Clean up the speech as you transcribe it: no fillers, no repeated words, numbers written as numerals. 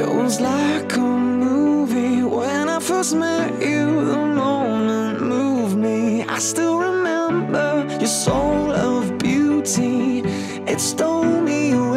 was like a movie when I first met you. The moment moved me. I still remember your soul of beauty. It stole me away.